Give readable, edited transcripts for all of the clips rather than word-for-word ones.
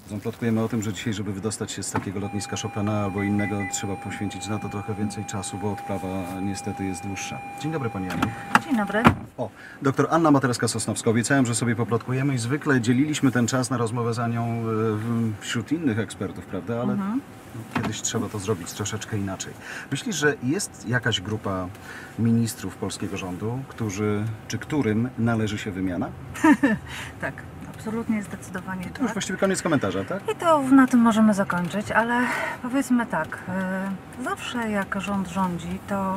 Plotkujemy o tym, że dzisiaj, żeby wydostać się z takiego lotniska Chopina albo innego, trzeba poświęcić na to trochę więcej czasu, bo odprawa niestety jest dłuższa. Dzień dobry Pani Aniu. Dzień dobry. O, doktor Anna Matereska-Sosnowska. Obiecałem, że sobie poplotkujemy i zwykle dzieliliśmy ten czas na rozmowę z Anią wśród innych ekspertów, prawda? Ale kiedyś trzeba to zrobić troszeczkę inaczej. Myślisz, że jest jakaś grupa ministrów polskiego rządu, którym należy się wymiana? Tak, absolutnie, zdecydowanie To już tak. właściwie koniec komentarza, tak? I to na tym możemy zakończyć, ale powiedzmy tak, zawsze jak rząd rządzi, to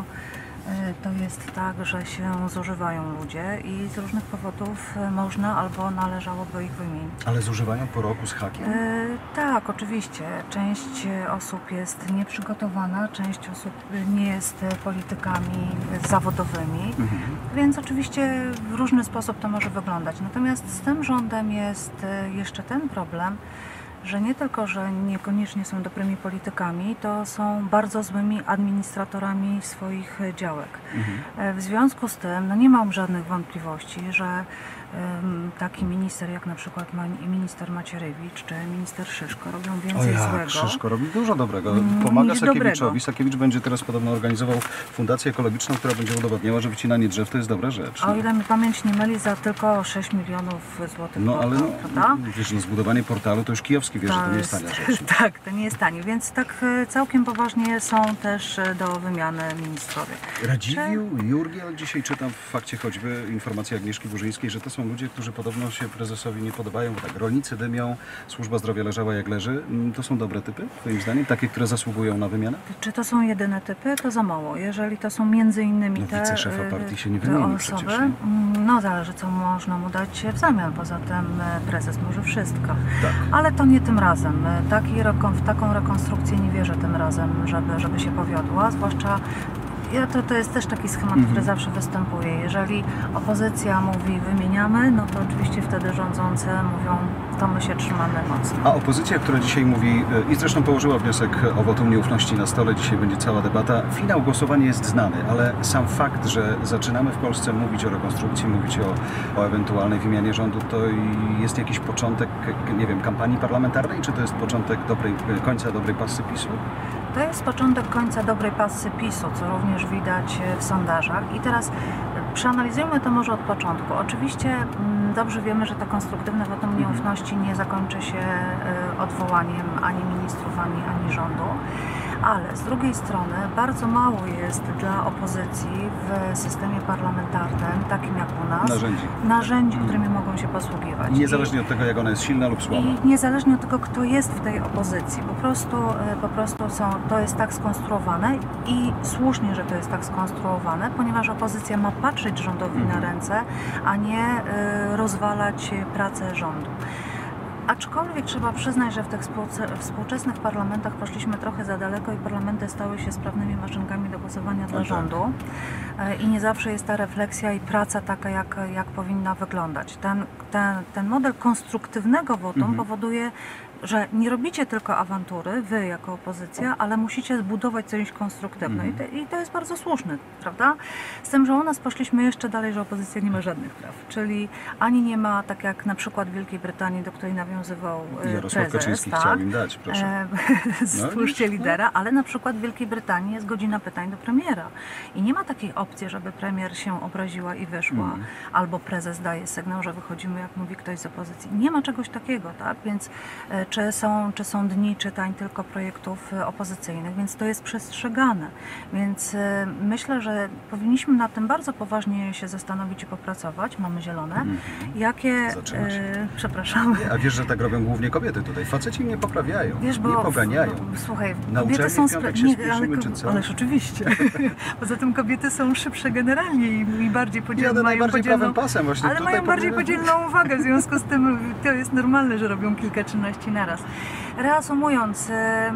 jest tak, że się zużywają ludzie i z różnych powodów można albo należałoby ich wymienić. Ale zużywają po roku z hakiem? Tak, oczywiście. Część osób jest nieprzygotowana, część osób nie jest politykami zawodowymi, więc oczywiście w różny sposób to może wyglądać. Natomiast z tym rządem jest jeszcze ten problem, że nie tylko, że niekoniecznie są dobrymi politykami, to są bardzo złymi administratorami swoich działek. W związku z tym nie mam żadnych wątpliwości, że taki minister jak na przykład minister Macierewicz czy minister Szyszko robią więcej złego. Szyszko robi dużo dobrego. Pomaga niż Sakiewiczowi. dobrego. Sakiewicz będzie teraz podobno organizował fundację ekologiczną, która będzie udowodniała, że wycinanie drzew to jest dobra rzecz. O ile mi pamięć nie myli, za tylko 6 milionów złotych. No ale prawda? wiesz, zbudowanie portalu to już Kijowski wie, że to nie jest tania rzecz. Tak, to nie jest tanie, więc tak całkiem poważnie są też do wymiany ministrowie. Radziwiłł, Jurgiel, dzisiaj czytam w Fakcie choćby informację Agnieszki Burzyńskiej, że to są ludzie, którzy podobno się prezesowi nie podobają, bo tak, rolnicy dymią, służba zdrowia leżała jak leży. To są dobre typy, twoim zdaniem? Takie, które zasługują na wymianę? Czy to są jedyne typy? To za mało. Jeżeli to są między innymi te wiceszefa partii się nie te wymieni osoby, przecież, nie? no zależy, co można mu dać w zamian. Poza tym prezes może wszystko. Tak. Ale to nie tym razem. W taką rekonstrukcję nie wierzę tym razem, żeby się powiodła, zwłaszcza to jest też taki schemat, który zawsze występuje. Jeżeli opozycja mówi wymieniamy, no to oczywiście wtedy rządzący mówią to my się trzymamy mocno. A opozycja, która dzisiaj mówi, i zresztą położyła wniosek o wotum nieufności na stole, dzisiaj będzie cała debata. Finał głosowania jest znany, ale sam fakt, że zaczynamy w Polsce mówić o rekonstrukcji, mówić o ewentualnej wymianie rządu, to jest jakiś początek, nie wiem, kampanii parlamentarnej, czy to jest początek końca dobrej pasy PiS-u? To jest początek końca dobrej pasy PiS-u, co również widać w sondażach. I teraz przeanalizujmy to może od początku. Oczywiście dobrze wiemy, że to konstruktywne wotum nieufności nie zakończy się odwołaniem ani ministrów, ani rządu. Ale z drugiej strony bardzo mało jest dla opozycji w systemie parlamentarnym, takim jak u nas, narzędzi, którymi mogą się posługiwać. Niezależnie od tego, jak ona jest silna lub słaba. I niezależnie od tego, kto jest w tej opozycji. Po prostu to jest tak skonstruowane i słusznie, że to jest tak skonstruowane, ponieważ opozycja ma patrzeć rządowi na ręce, a nie rozwalać pracę rządu. Aczkolwiek trzeba przyznać, że w tych współczesnych parlamentach poszliśmy trochę za daleko i parlamenty stały się sprawnymi maszynkami do głosowania dla rządu i nie zawsze jest ta refleksja i praca taka, jak powinna wyglądać. Ten model konstruktywnego wotum powoduje, że nie robicie tylko awantury, wy jako opozycja, ale musicie zbudować coś konstruktywnego. I to jest bardzo słuszne, prawda? Z tym, że u nas poszliśmy jeszcze dalej, że opozycja nie ma żadnych praw. Czyli ani nie ma, tak jak na przykład w Wielkiej Brytanii, do której nawiązywał Jarosław prezes, Kaczyński tak? chciał im dać, proszę. Stwórzcie lidera, ale na przykład w Wielkiej Brytanii jest godzina pytań do premiera. I nie ma takiej opcji, żeby premier się obraziła i wyszła, albo prezes daje sygnał, że wychodzimy, jak mówi ktoś z opozycji. Nie ma czegoś takiego, tak? Więc czy są dni czytań tylko projektów opozycyjnych, więc to jest przestrzegane. Więc myślę, że powinniśmy nad tym bardzo poważnie się zastanowić i popracować. Mamy zielone. Jakie... Zaczyna się. Przepraszam. A wiesz, że tak robią głównie kobiety tutaj. Faceci mnie poprawiają, Wiesz, nie poganiają. Słuchaj, Na kobiety są Ależ oczywiście. Poza tym kobiety są szybsze generalnie i bardziej podzielne. Mają prawym pasem właśnie. Ale mają bardziej podzielną uwagę, w związku z tym to jest normalne, że robią kilka czynności naraz. Reasumując,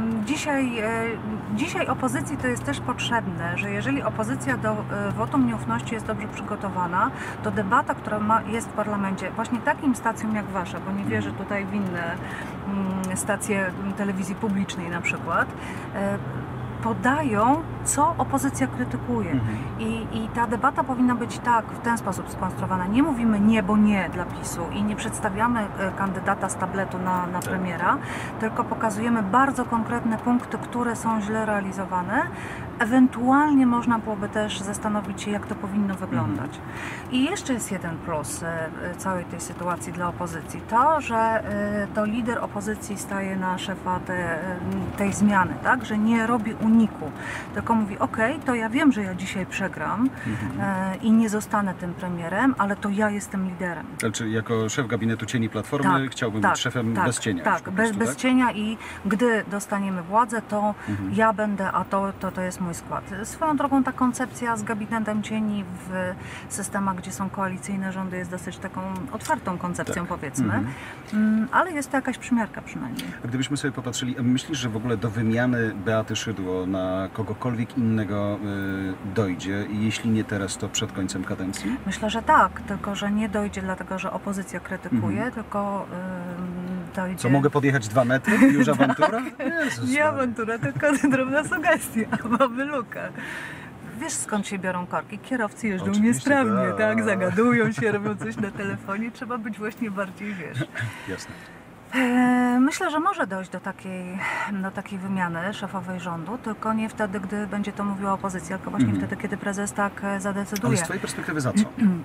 dzisiaj opozycji to jest też potrzebne, że jeżeli opozycja do wotum nieufności jest dobrze przygotowana, to debata, która jest w parlamencie, właśnie takim stacjom jak wasza, bo nie wierzę tutaj w inne stacje telewizji publicznej na przykład, podają, co opozycja krytykuje. I ta debata powinna być tak, w ten sposób skonstruowana. Nie mówimy nie, bo nie dla PiS-u i nie przedstawiamy kandydata z tabletu na premiera, tylko pokazujemy bardzo konkretne punkty, które są źle realizowane. Ewentualnie można byłoby też zastanowić się, jak to powinno wyglądać. I jeszcze jest jeden plus całej tej sytuacji dla opozycji. To, że to lider opozycji staje na szefa tej zmiany, tak? Że nie robi uniku, tylko mówi, okej, to ja wiem, że ja dzisiaj przegram i nie zostanę tym premierem, ale to ja jestem liderem. Znaczy, jako szef gabinetu cieni Platformy chciałbym być szefem bez cienia. Tak, bez cienia i gdy dostaniemy władzę, to ja będę, a to jest mój skład. Swoją drogą ta koncepcja z gabinetem cieni w systemach, gdzie są koalicyjne rządy, jest dosyć taką otwartą koncepcją, powiedzmy, ale jest to jakaś przymiarka przynajmniej. A gdybyśmy sobie popatrzyli, myślisz, że w ogóle do wymiany Beaty Szydło na kogokolwiek innego dojdzie i jeśli nie teraz, to przed końcem kadencji? Myślę, że tak, tylko że nie dojdzie dlatego, że opozycja krytykuje, tylko dojdzie... Co, mogę podjechać 2 metry i już awantura? Jezus, nie awantura, tylko drobna sugestia, mamy lukę. Wiesz, skąd się biorą korki? Kierowcy jeżdżą Oczywiście, niesprawnie, tak? Zagadują się, robią coś na telefonie. Trzeba być właśnie bardziej, wiesz... Jasne. Myślę, że może dojść do takiej wymiany szefowej rządu, tylko nie wtedy, gdy będzie to mówiła opozycja, tylko właśnie wtedy, kiedy prezes tak zadecyduje. Ale z twojej perspektywy za co?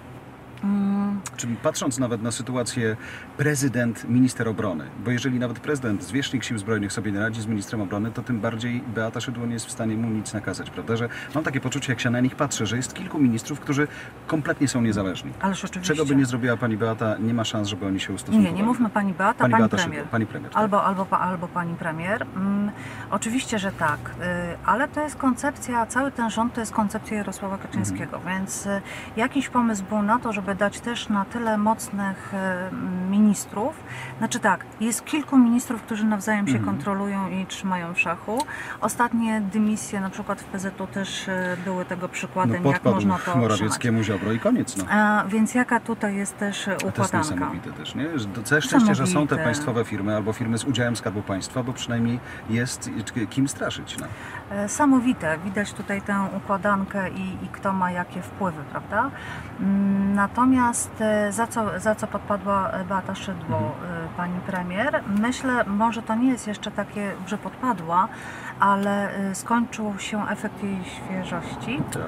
Czyli patrząc nawet na sytuację prezydent, minister obrony, bo jeżeli nawet prezydent, zwierzchnik sił zbrojnych sobie nie radzi z ministrem obrony, to tym bardziej Beata Szydło nie jest w stanie mu nic nakazać, prawda? Że mam takie poczucie, jak się na nich patrzę, że jest kilku ministrów, którzy kompletnie są niezależni. Ależ oczywiście. Czego by nie zrobiła pani Beata, nie ma szans, żeby oni się ustosunkowali. Nie mówmy pani Beata, pani Beata premier. Szydło, pani premier. Tak? Albo pani premier. Oczywiście, że tak, ale to jest koncepcja, cały ten rząd to jest koncepcja Jarosława Kaczyńskiego, więc jakiś pomysł był na to, żeby dać też na tyle mocnych ministrów. Znaczy tak, jest kilku ministrów, którzy nawzajem się kontrolują i trzymają w szachu. Ostatnie dymisje, na przykład w PZU też były tego przykładem, jak można to Morawieckiemu Ziobro i koniec. No. Więc jaka tutaj jest też układanka. To jest niesamowite też, nie? Całe szczęście, że są te państwowe firmy albo firmy z udziałem Skarbu Państwa, bo przynajmniej jest kim straszyć. No. Samowite. Widać tutaj tę układankę i kto ma jakie wpływy, prawda? Natomiast za co podpadła Beata Szydło, pani premier? Myślę, może to nie jest jeszcze takie, że podpadła, ale skończył się efekt jej świeżości. Tak.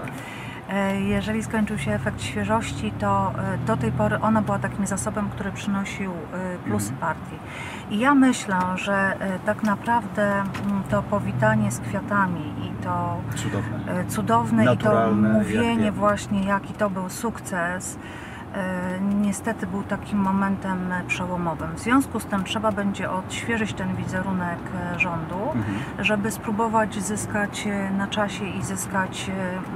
Jeżeli skończył się efekt świeżości, to do tej pory ona była takim zasobem, który przynosił plusy partii. I ja myślę, że tak naprawdę to powitanie z kwiatami i to cudowne i to mówienie właśnie, jaki to był sukces, niestety był takim momentem przełomowym. W związku z tym trzeba będzie odświeżyć ten wizerunek rządu, żeby spróbować zyskać na czasie i zyskać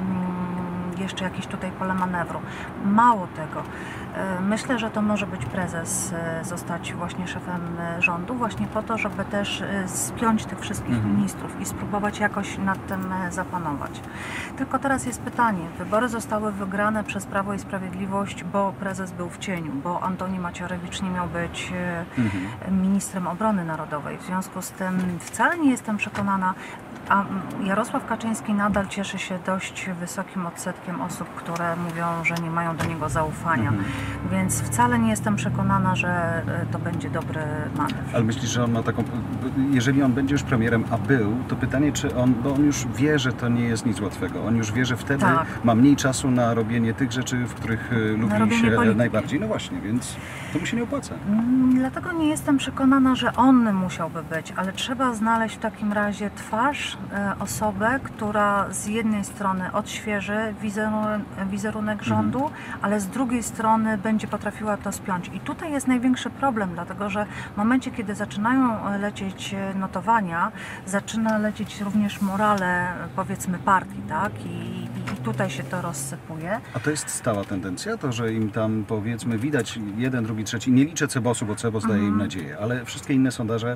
jeszcze jakieś tutaj pole manewru. Mało tego, myślę, że to może być prezes zostać właśnie szefem rządu, właśnie po to, żeby też spiąć tych wszystkich ministrów i spróbować jakoś nad tym zapanować. Tylko teraz jest pytanie, wybory zostały wygrane przez Prawo i Sprawiedliwość, bo prezes był w cieniu, bo Antoni Macierewicz nie miał być ministrem obrony narodowej. W związku z tym wcale nie jestem przekonana, a Jarosław Kaczyński nadal cieszy się dość wysokim odsetkiem osób, które mówią, że nie mają do niego zaufania. Więc wcale nie jestem przekonana, że to będzie dobry manewr. Ale myślisz, że on ma taką... Jeżeli on będzie już premierem, a był, to pytanie, czy on... Bo on już wie, że to nie jest nic łatwego. On już wie, że wtedy ma mniej czasu na robienie tych rzeczy, w których lubi się najbardziej. No właśnie, więc to mu się nie opłaca. Dlatego nie jestem przekonana, że on musiałby być, ale trzeba znaleźć w takim razie twarz, osobę, która z jednej strony odświeży wizerunek rządu, ale z drugiej strony będzie potrafiła to spiąć. I tutaj jest największy problem, dlatego że w momencie, kiedy zaczynają lecieć notowania, zaczyna lecieć również morale, powiedzmy, partii, tak? I tutaj się to rozsypuje. A to jest stała tendencja, to że im tam powiedzmy widać jeden, drugi, trzeci, nie liczę Cebosu, bo Cebos daje im nadzieję, ale wszystkie inne sondaże,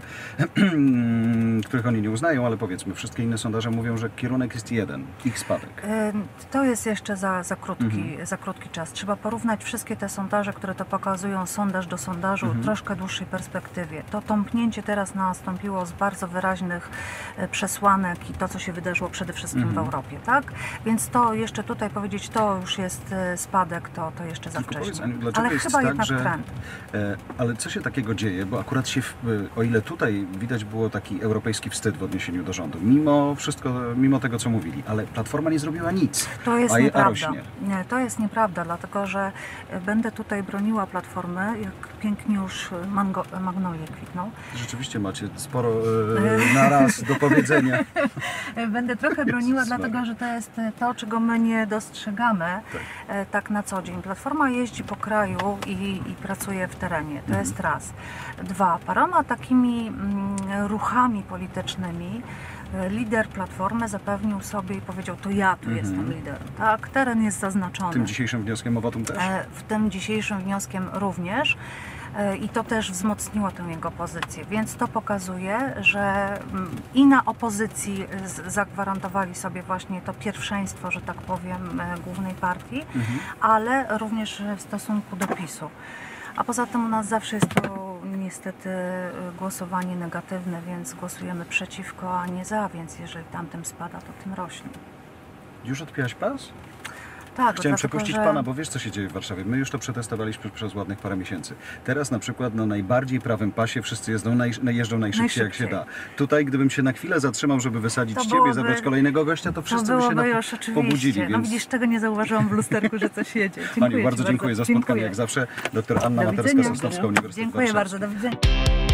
których oni nie uznają, ale powiedzmy, wszystkie inne sondaże mówią, że kierunek jest jeden, ich spadek. To jest jeszcze za krótki czas. Trzeba porównać wszystkie te sondaże, które to pokazują, sondaż do sondażu, w troszkę dłuższej perspektywie. To tąpnięcie teraz nastąpiło z bardzo wyraźnych przesłanek i to, co się wydarzyło przede wszystkim w Europie, tak? Więc to jeszcze tutaj powiedzieć, to już jest spadek, to jeszcze za wcześnie. Powiedz, Aniu, dlaczego Ale jest chyba tak, jednak że... trend. Ale co się takiego dzieje? Bo akurat się, o ile tutaj widać było taki europejski wstyd w odniesieniu do rządu, mimo wszystko, mimo tego, co mówili, ale Platforma nie zrobiła nic, To jest a nieprawda. rośnie. Nie, to jest nieprawda, dlatego że będę tutaj broniła Platformy, jak pięknie już magnolie kwitną. Rzeczywiście macie sporo na raz do powiedzenia. Będę trochę broniła, Jezus dlatego Maria. że to jest to, czego my nie dostrzegamy tak na co dzień. Platforma jeździ po kraju i pracuje w terenie. To jest raz. Dwa, paroma takimi ruchami politycznymi lider Platformy zapewnił sobie i powiedział, to ja tu jestem liderem. Tak, teren jest zaznaczony. Tym dzisiejszym wnioskiem o wotum też? W tym dzisiejszym wnioskiem również. I to też wzmocniło tę jego pozycję, więc to pokazuje, że i na opozycji zagwarantowali sobie właśnie to pierwszeństwo, że tak powiem, głównej partii, ale również w stosunku do PiS-u. A poza tym u nas zawsze jest to niestety głosowanie negatywne, więc głosujemy przeciwko, a nie za, więc jeżeli tamtym spada, to tym rośnie. Już odpiłaś pas? Tak, Chciałem dlatego, przepuścić że... Pana, bo wiesz, co się dzieje w Warszawie. My już to przetestowaliśmy przez ładnych parę miesięcy. Teraz na przykład na najbardziej prawym pasie wszyscy jeżdżą najszybciej jak się da. Tutaj, gdybym się na chwilę zatrzymał, żeby wysadzić To Ciebie, byłoby- zabrać kolejnego gościa, to wszyscy by się byłoby już oczywiście. pobudzili. No Więc... widzisz, tego nie zauważyłam w lusterku, że coś jedzie. Dziękuję Aniu, bardzo Ci dziękuję za spotkanie, jak zawsze. Doktor Anna Do Materska, widzenia. Sosnowska, Uniwersytet Dziękuję Warszawski. bardzo, do widzenia.